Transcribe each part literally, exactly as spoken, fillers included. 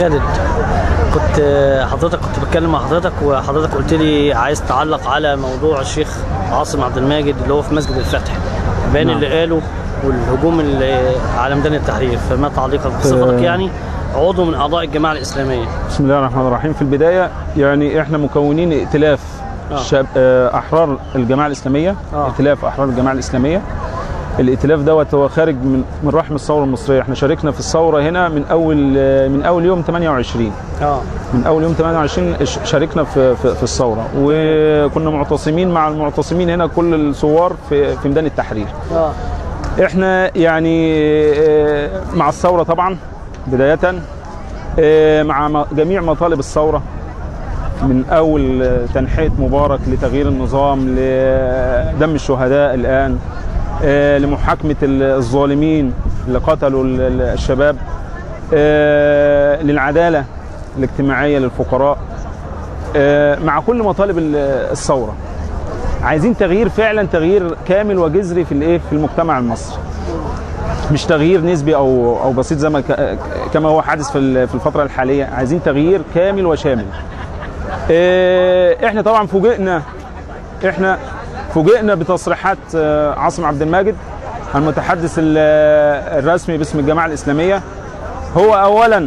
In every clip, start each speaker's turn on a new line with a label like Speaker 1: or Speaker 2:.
Speaker 1: خالد، كنت حضرتك كنت بتكلم مع حضرتك وحضرتك قلت لي عايز تعلق على موضوع الشيخ عاصم عبد الماجد اللي هو في مسجد الفتح بين نعم. اللي قاله والهجوم اللي على ميدان التحرير، فما تعليقك بصفتك يعني عضو من اعضاء الجماعه الاسلاميه؟
Speaker 2: بسم الله الرحمن الرحيم. في البدايه يعني احنا مكونين ائتلاف آه. شاب احرار الجماعه الاسلاميه، آه. ائتلاف احرار الجماعه الاسلاميه. الائتلاف دوت هو خارج من من رحم الثوره المصريه. احنا شاركنا في الثوره هنا من اول من اول يوم ثمانية وعشرين اه من اول يوم ثمانية وعشرين شاركنا في في, في الثوره، وكنا معتصمين مع المعتصمين هنا كل الثوار في في ميدان التحرير. اه احنا يعني مع الثوره طبعا بدايه، مع جميع مطالب الثوره من اول تنحيه مبارك لتغيير النظام لدم الشهداء الان لمحاكمة الظالمين اللي قتلوا الشباب، للعدالة الاجتماعية للفقراء، مع كل مطالب الثورة. عايزين تغيير فعلا، تغيير كامل وجذري في الايه في المجتمع المصري، مش تغيير نسبي او او بسيط زي ما كما هو حادث في في الفترة الحالية. عايزين تغيير كامل وشامل. احنا طبعا فوجئنا احنا فوجئنا بتصريحات عاصم عبد الماجد المتحدث الرسمي باسم الجماعة الإسلامية. هو أولا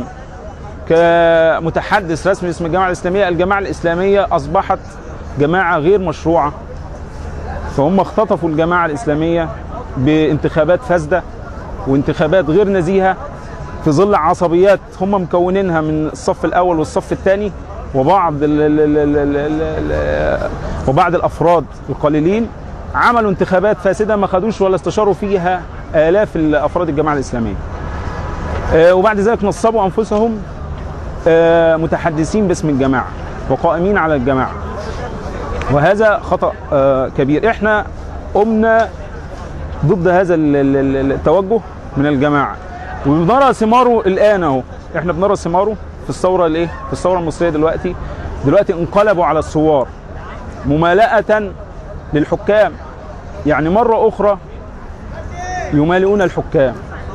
Speaker 2: كمتحدث رسمي باسم الجماعة الإسلامية، الجماعة الإسلامية أصبحت جماعة غير مشروعة، فهم اختطفوا الجماعة الإسلامية بانتخابات فاسدة وانتخابات غير نزيهة في ظل عصبيات هم مكونينها من الصف الأول والصف الثاني وبعض ال ال ال ال ال ال وبعض الافراد القليلين عملوا انتخابات فاسده ما خدوش ولا استشاروا فيها الاف الافراد الجماعه الاسلاميه. آه وبعد ذلك نصبوا انفسهم آه متحدثين باسم الجماعه وقائمين على الجماعه، وهذا خطا آه كبير. احنا قمنا ضد هذا التوجه من الجماعه وبنرى ثماره الان اهو. احنا بنرى ثماره في الثوره الايه؟ في الثوره المصريه دلوقتي دلوقتي انقلبوا على الثوار ممالأة للحكام، يعني مرة أخرى يمالئون الحكام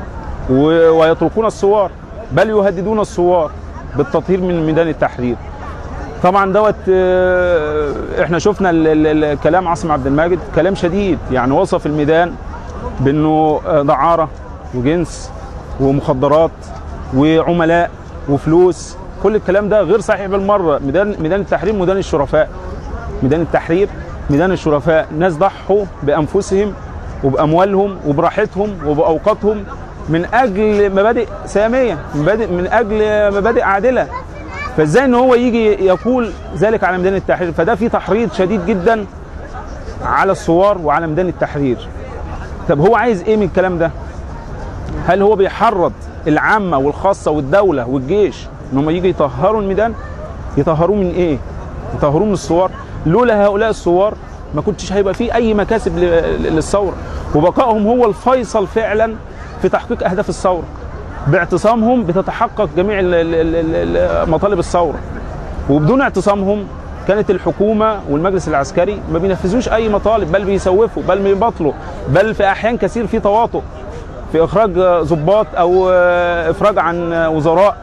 Speaker 2: ويتركون الثوار، بل يهددون الثوار بالتطهير من ميدان التحرير. طبعا دوت احنا شفنا كلام عاصم عبد الماجد كلام شديد، يعني وصف الميدان بأنه دعارة وجنس ومخدرات وعملاء وفلوس. كل الكلام ده غير صحيح بالمره. ميدان ميدان التحرير ميدان الشرفاء، ميدان التحرير ميدان الشرفاء، ناس ضحوا بانفسهم وباموالهم وبراحتهم وباوقاتهم من اجل مبادئ ساميه، مبادئ من اجل مبادئ عادله. فازاي ان هو يجي يقول ذلك على ميدان التحرير؟ فده في تحريض شديد جدا على الثوار وعلى ميدان التحرير. طب هو عايز ايه من الكلام ده؟ هل هو بيحرض العامه والخاصه والدوله والجيش ان هم يجي يطهروا الميدان؟ يطهروه من ايه؟ يطهروه من الثوار. لولا هؤلاء الثوار ما كنتش هيبقى فيه اي مكاسب للثوره، وبقائهم هو الفيصل فعلا في تحقيق اهداف الثوره. باعتصامهم بتتحقق جميع مطالب الثوره، وبدون اعتصامهم كانت الحكومه والمجلس العسكري ما بينفذوش اي مطالب، بل بيسوفوا، بل بيبطلوا، بل في احيان كثير في تواطؤ في اخراج ضباط او افراج عن وزراء.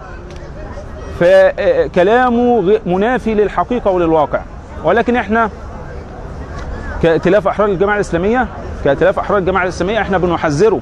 Speaker 2: فكلامه منافي للحقيقه وللواقع. ولكن احنا كائتلاف احرار الجماعه الاسلاميه كائتلاف احرار الجماعه الاسلاميه احنا بنحذره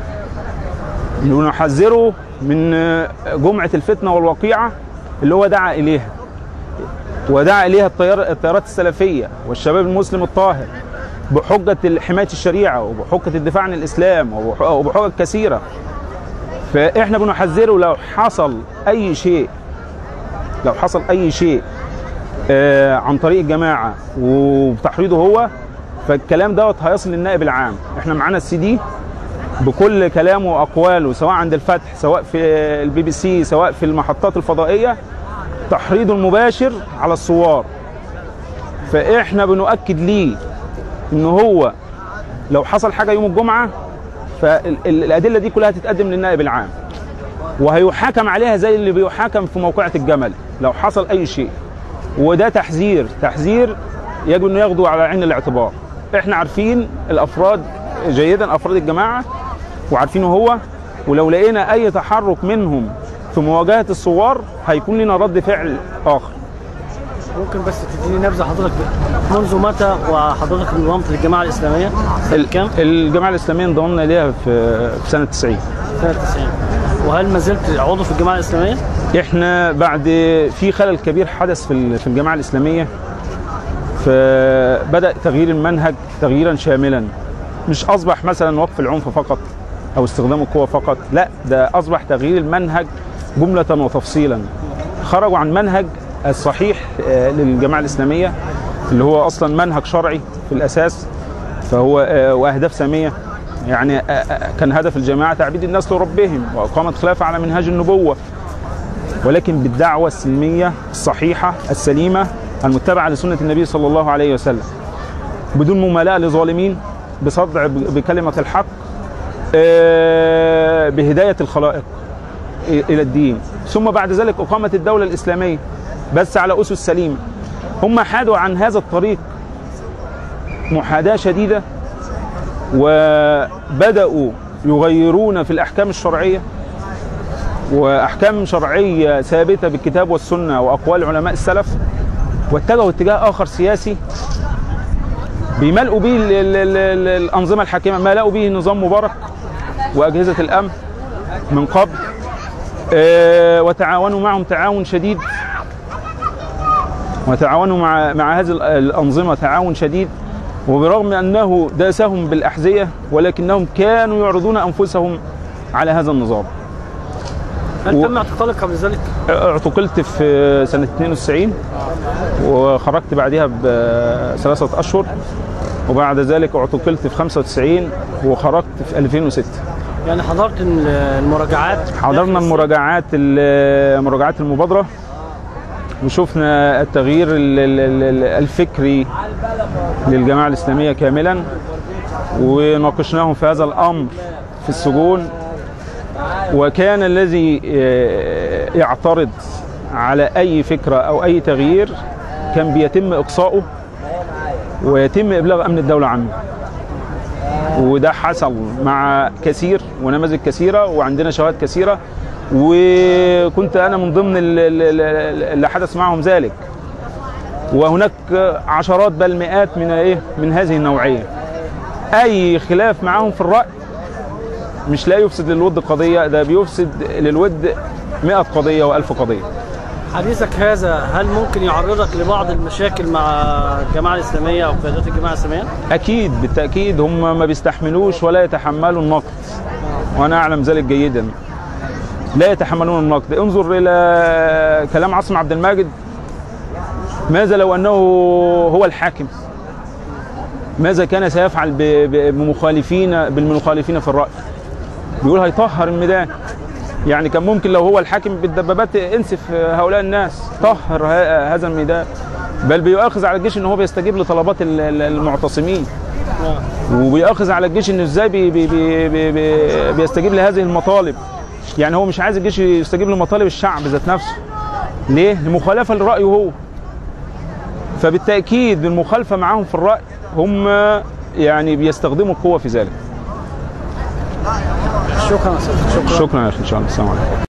Speaker 2: بنحذره من جمعه الفتنه والوقيعه اللي هو دعا اليها، ودعا اليها التيار التيارات السلفيه والشباب المسلم الطاهر بحجه حمايه الشريعه وبحجه الدفاع عن الاسلام وبحجج كثيره. فاحنا بنحذره لو حصل اي شيء لو حصل اي شيء آه عن طريق الجماعه وبتحريضه هو، فالكلام دوت هيصل للنائب العام. احنا معانا السي دي بكل كلامه واقواله، سواء عند الفتح، سواء في البي بي سي، سواء في المحطات الفضائيه، تحريضه المباشر على الثوار. فاحنا بنؤكد ليه ان هو لو حصل حاجه يوم الجمعه فالادله دي كلها هتتقدم للنائب العام وهيحاكم عليها زي اللي بيحاكم في موقعة الجمل لو حصل اي شيء. وده تحذير تحذير يجب انه ياخدوا على عين الاعتبار. احنا عارفين الافراد جيدا، افراد الجماعه، وعارفينه هو، ولو لقينا اي تحرك منهم في مواجهه الثوار هيكون لنا رد فعل اخر.
Speaker 1: ممكن بس تديني نبذه حضرتك منذ متى وحضرتك انضمت للجماعه الاسلاميه؟ سنه كام؟
Speaker 2: الجماعه الاسلاميه انضممنا ليها في في سنه تسعين.
Speaker 1: سنه تسعين. وهل ما زلت عضو في الجماعه الاسلاميه؟
Speaker 2: احنا بعد في خلل كبير حدث في في الجماعه الاسلاميه، فبدا تغيير المنهج تغييرا شاملا، مش اصبح مثلا وقف العنف فقط او استخدام القوه فقط، لا ده اصبح تغيير المنهج جمله وتفصيلا. خرجوا عن منهج الصحيح للجماعه الاسلاميه اللي هو اصلا منهج شرعي في الاساس، فهو واهداف ساميه. يعني كان هدف الجماعه تعبيد الناس لربهم واقامه خلافه على منهاج النبوه، ولكن بالدعوه السلميه الصحيحه السليمه المتبعه لسنه النبي صلى الله عليه وسلم، بدون ممالاه لظالمين، بصدع بكلمه الحق، بهدايه الخلائق الى الدين، ثم بعد ذلك اقامه الدوله الاسلاميه بس على اسس سليمه. هم حادوا عن هذا الطريق محاداه شديده، وبداوا يغيرون في الاحكام الشرعيه، واحكام شرعيه ثابته بالكتاب والسنه واقوال علماء السلف، واتجهوا اتجاه اخر سياسي بيملؤوا به الانظمه الحاكمه، ملأوا به نظام مبارك واجهزه الامن من قبل، وتعاونوا معهم تعاون شديد، وتعاونوا مع مع هذه الانظمه تعاون شديد، وبرغم انه داسهم بالاحذيه ولكنهم كانوا يعرضون انفسهم على هذا النظام.
Speaker 1: هل و... تم اعتقالك قبل ذلك؟
Speaker 2: اعتقلت في سنه اثنين وتسعين وخرجت بعدها بثلاثه اشهر، وبعد ذلك اعتقلت في خمسة وتسعين وخرجت في ألفين وستة.
Speaker 1: يعني حضرت المراجعات؟
Speaker 2: حضرنا المراجعات مراجعات المبادره، وشفنا التغيير الفكري للجماعه الاسلاميه كاملا، وناقشناهم في هذا الامر في السجون. وكان الذي يعترض على اي فكره او اي تغيير كان بيتم اقصاؤه ويتم ابلاغ امن الدوله عنه، وده حصل مع كثير ونماذج كثيره، وعندنا شواهد كثيره، وكنت انا من ضمن اللي حدث معهم ذلك. وهناك عشرات بل مئات من ايه من هذه النوعيه. اي خلاف معهم في الراي مش لا يفسد للود قضيه، ده بيفسد للود مئة قضيه وألف قضيه.
Speaker 1: حديثك هذا هل ممكن يعرضك لبعض المشاكل مع الجماعه الاسلاميه او قيادات الجماعه الاسلاميه؟ اكيد
Speaker 2: بالتاكيد، هم ما بيستحملوش ولا يتحملوا النقد، وانا اعلم ذلك جيدا. لا يتحملون النقد. انظر الى كلام عاصم عبد الماجد، ماذا لو انه هو الحاكم؟ ماذا كان سيفعل بمخالفين بالمخالفين في الراي؟ بيقول هيطهر الميدان. يعني كان ممكن لو هو الحاكم بالدبابات انسف هؤلاء الناس، طهر هذا الميدان. بل بيؤاخذ على الجيش ان هو بيستجيب لطلبات المعتصمين، وبيؤاخذ على الجيش انه ازاي بي بي بي بي بيستجيب لهذه المطالب. يعني هو مش عايز الجيش يستجيب لمطالب الشعب ذات نفسه. ليه؟ لمخالفه لرايه هو. فبالتاكيد المخالفه معاهم في الراي هم يعني بيستخدموا القوه في ذلك.
Speaker 1: شكرا شكرا
Speaker 2: شكرا يا اخي، ان شاء الله. السلام عليكم.